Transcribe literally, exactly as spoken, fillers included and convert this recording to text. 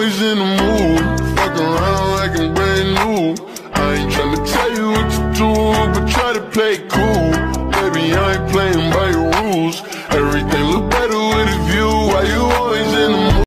always in the mood, fuck around like I'm brand new. I ain't tryna tell you what to do, but try to play it cool. Baby, I ain't playing by your rules. Everything